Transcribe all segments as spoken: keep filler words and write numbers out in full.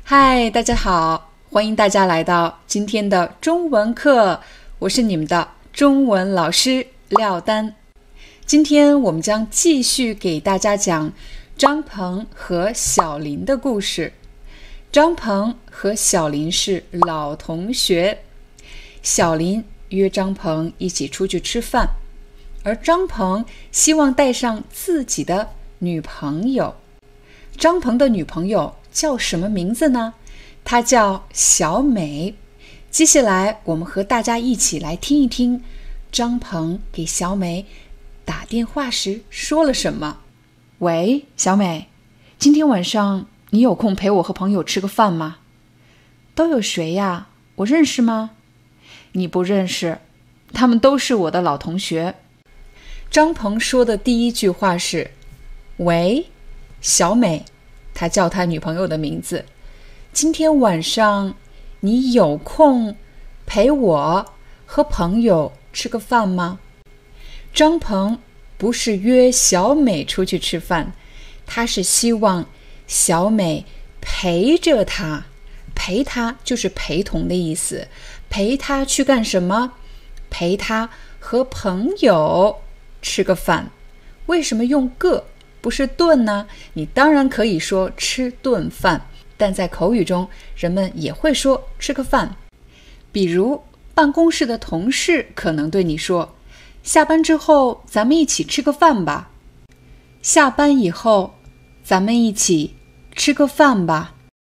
嗨，大家好，欢迎大家来到今天的中文课，我是你们的中文老师廖丹。今天我们将继续给大家讲张鹏和小林的故事。张鹏和小林是老同学，小林约张鹏一起出去吃饭，而张鹏希望带上自己的女朋友。张鹏的女朋友叫什么名字呢？她叫小美。接下来我们和大家一起来听一听张鹏给小美打电话时说了什么。喂，小美，今天晚上你有空陪我和朋友吃个饭吗？都有谁呀？我认识吗？你不认识，他们都是我的老同学。张鹏说的第一句话是喂，小美，他叫他女朋友的名字。今天晚上你有空陪我和朋友吃个饭吗？张鹏不是约小美出去吃饭，他是希望小美陪着他，陪他就是陪同的意思，陪他去干什么？陪他和朋友吃个饭。为什么用个不是顿呢？你当然可以说吃顿饭，但在口语中人们也会说吃个饭。比如办公室的同事可能对你说，下班之后咱们一起吃个饭吧。下班以后咱们一起吃个饭吧。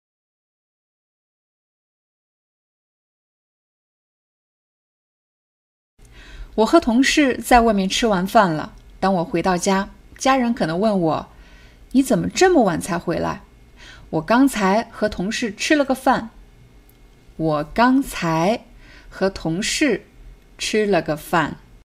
我和同事在外面吃完饭了，当我回到家，家人可能问我，你怎么这么晚才回来？我刚才和同事吃了个饭。我刚才和同事吃了个饭。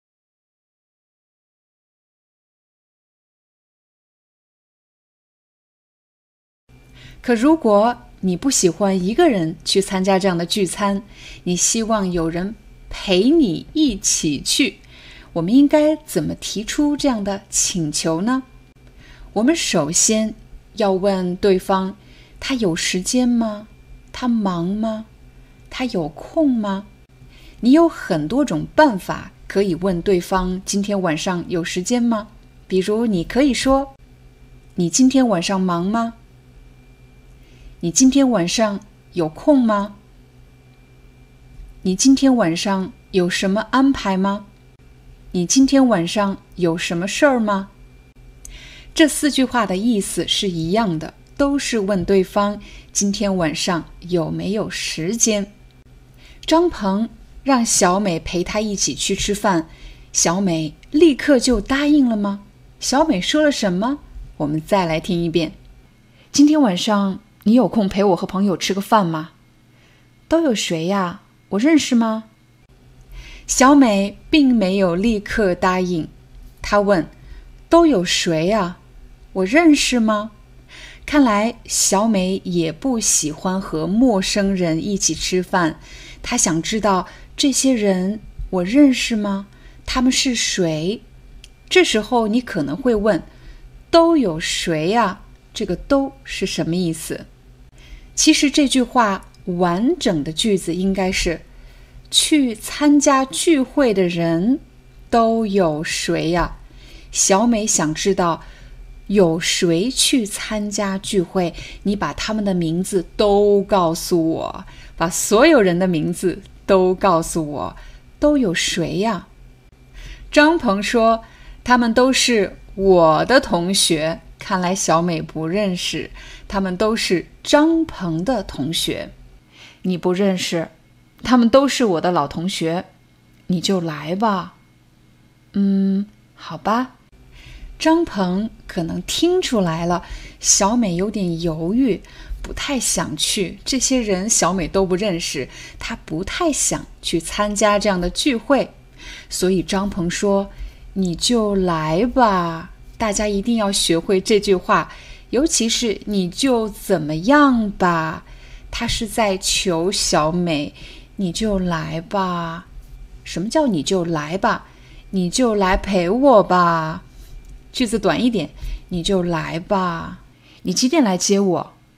可如果你不喜欢一个人去参加这样的聚餐，你希望有人陪你一起去，我们应该怎么提出这样的请求呢？我们首先要问对方，他有时间吗？他忙吗？他有空吗？你有很多种办法可以问对方今天晚上有时间吗？比如你可以说，你今天晚上忙吗？你今天晚上有空吗？你今天晚上有什么安排吗？你今天晚上有什么事儿吗？这四句话的意思是一样的，都是问对方今天晚上有没有时间。张鹏让小美陪他一起去吃饭，小美立刻就答应了吗？小美说了什么？我们再来听一遍。今天晚上你有空陪我和朋友吃个饭吗？都有谁呀？我认识吗？小美并没有立刻答应，她问，都有谁呀？我认识吗？看来小美也不喜欢和陌生人一起吃饭，她想知道这些人我认识吗？他们是谁？这时候你可能会问，都有谁呀？这个都是什么意思？其实这句话完整的句子应该是，去参加聚会的人都有谁呀？小美想知道有谁去参加聚会，你把他们的名字都告诉我，把所有人的名字都告诉我，都有谁呀？张鹏说，他们都是我的同学。看来小美不认识，他们都是张鹏的同学。你不认识，他们都是我的老同学，你就来吧。嗯，好吧。张鹏可能听出来了，小美有点犹豫，不太想去，这些人小美都不认识，她不太想去参加这样的聚会。所以张鹏说，你就来吧。大家一定要学会这句话，尤其是你就怎么样吧，他是在求小美，你就来吧。什么叫你就来吧？你就来陪我吧。句子短一点，你就来吧。你几点来接我？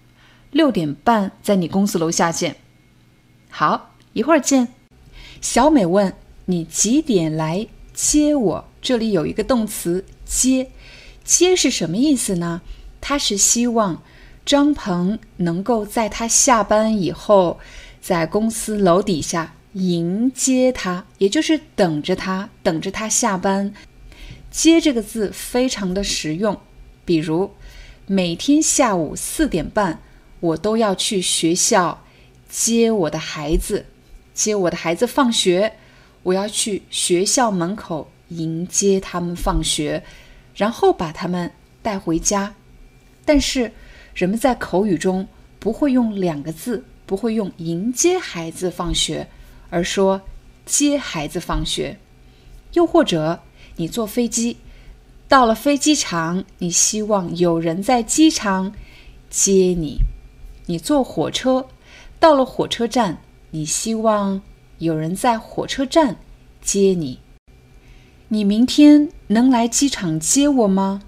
六点半在你公司楼下见。好，一会儿见。小美问，你几点来接我？这里有一个动词接，接是什么意思呢？他是希望张鹏能够在他下班以后，在公司楼底下迎接他，也就是等着他，等着他下班。接这个字非常的实用，比如每天下午四点半，我都要去学校接我的孩子，接我的孩子放学，我要去学校门口迎接他们放学，然后把他们带回家。但是人们在口语中不会用两个字，不会用迎接孩子放学，而说接孩子放学。又或者你坐飞机，到了飞机场，你希望有人在机场接你。你坐火车，到了火车站，你希望有人在火车站接你。你明天能来机场接我吗？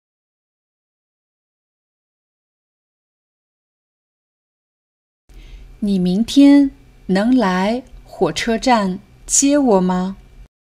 你明天能来火车站接我吗？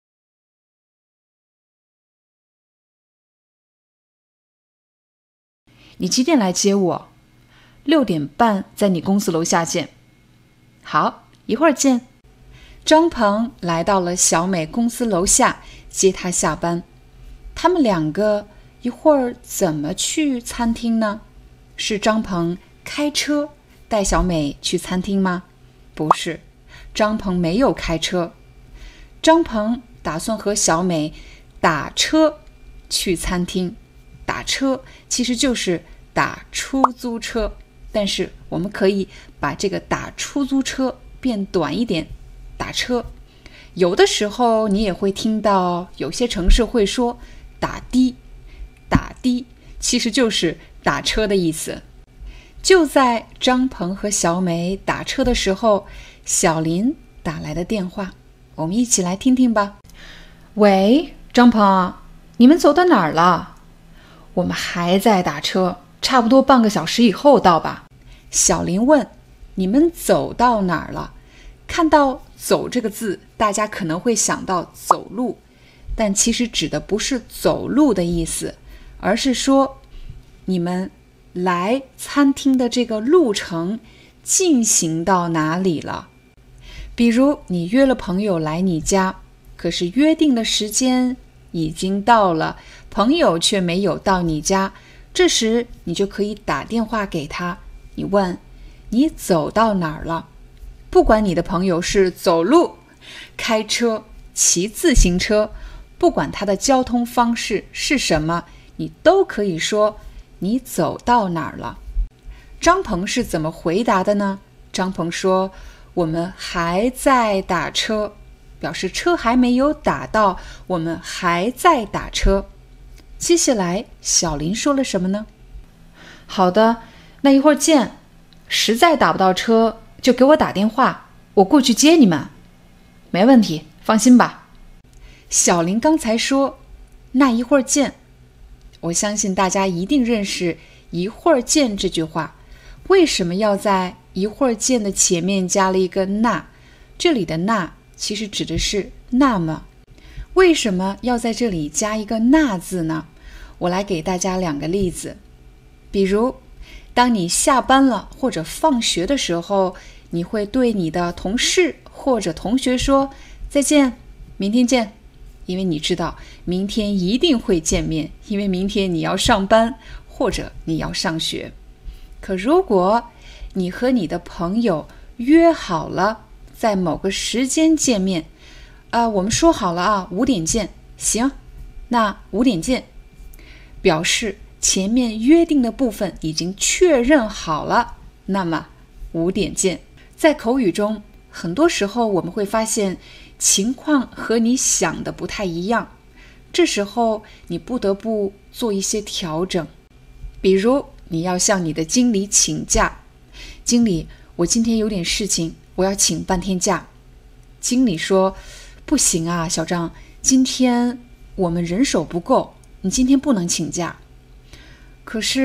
你几点来接我？六点半在你公司楼下见。好，一会儿见。张鹏来到了小美公司楼下接她下班。他们两个一会儿怎么去餐厅呢？是张鹏开车带小美去餐厅吗？不是，张鹏没有开车。张鹏打算和小美打车去餐厅。打车其实就是打出租车，但是我们可以把这个打出租车变短一点，打车。有的时候你也会听到有些城市会说打的，打的其实就是打车的意思。就在张鹏和小美打车的时候，小林打来的电话，我们一起来听听吧。喂，张鹏，你们走到哪儿了？我们还在打车，差不多半个小时以后到吧。小林问，你们走到哪儿了？看到走这个字，大家可能会想到走路，但其实指的不是走路的意思，而是说你们来餐厅的这个路程进行到哪里了。比如你约了朋友来你家，可是约定的时间已经到了，朋友却没有到你家，这时你就可以打电话给他，你问你走到哪儿了。不管你的朋友是走路、开车、骑自行车，不管他的交通方式是什么，你都可以说你走到哪儿了。张鹏是怎么回答的呢？张鹏说，我们还在打车，表示车还没有打到，我们还在打车。接下来小林说了什么呢？好的，那一会儿见，实在打不到车就给我打电话，我过去接你们。没问题，放心吧。小林刚才说那一会儿见，我相信大家一定认识一会儿见这句话。为什么要在一会儿见的前面加了一个那？这里的那其实指的是那么。为什么要在这里加一个那字呢？我来给大家两个例子。比如当你下班了或者放学的时候，你会对你的同事或者同学说再见，明天见，因为你知道明天一定会见面，因为明天你要上班或者你要上学。可如果你和你的朋友约好了在某个时间见面，呃，我们说好了啊，五点见，行，那五点见，表示前面约定的部分已经确认好了，那么五点见。在口语中，很多时候我们会发现情况和你想的不太一样，这时候你不得不做一些调整。比如你要向你的经理请假，经理，我今天有点事情，我要请半天假。经理说，不行啊，小张，今天我们人手不够，你今天不能请假。可是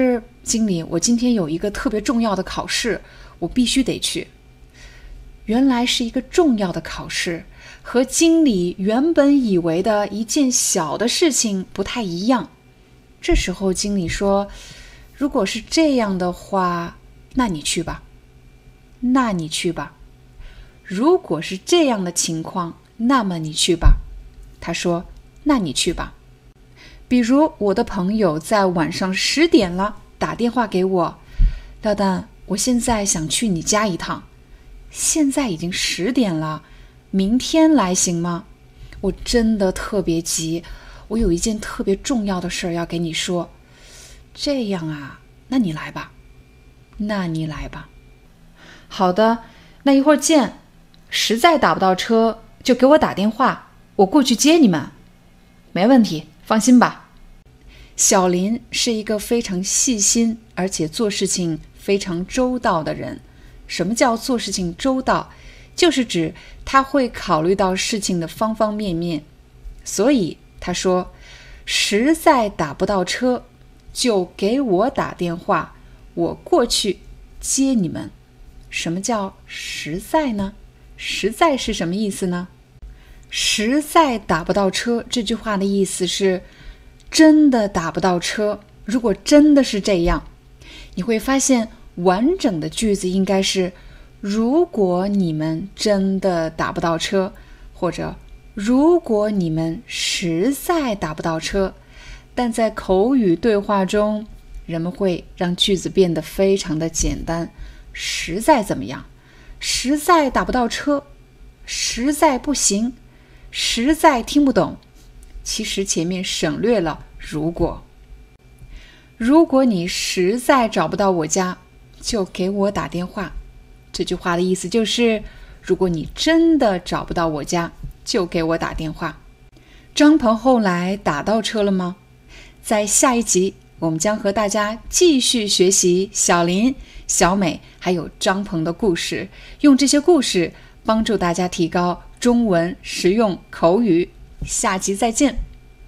经理，我今天有一个特别重要的考试，我必须得去。原来是一个重要的考试，和经理原本以为的一件小的事情不太一样。这时候经理说，如果是这样的话，那你去吧。那你去吧。如果是这样的情况，那么你去吧。他说，那你去吧。比如我的朋友在晚上十点了打电话给我，廖丹，我现在想去你家一趟。现在已经十点了，明天来行吗？我真的特别急，我有一件特别重要的事要给你说。这样啊，那你来吧。那你来吧。好的，那一会儿见。实在打不到车，就给我打电话，我过去接你们。没问题，放心吧。小林是一个非常细心，而且做事情非常周到的人。什么叫做事情周到？就是指他会考虑到事情的方方面面。所以他说，实在打不到车，就给我打电话，我过去接你们。什么叫实在呢？实在是什么意思呢？实在打不到车，这句话的意思是真的打不到车。如果真的是这样，你会发现完整的句子应该是，如果你们真的打不到车，或者如果你们实在打不到车。但在口语对话中，人们会让句子变得非常的简单。实在怎么样？实在打不到车，实在不行，实在听不懂。其实前面省略了如果。如果你实在找不到我家，就给我打电话。这句话的意思就是，如果你真的找不到我家，就给我打电话。张鹏后来打到车了吗？在下一集，我们将和大家继续学习小林、小美还有张鹏的故事，用这些故事帮助大家提高中文实用口语。下集再见。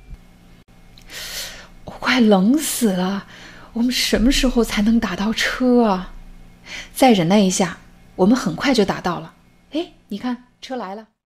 我快冷死了，我们什么时候才能打到车啊？再忍耐一下，我们很快就打到了。诶，你看，车来了。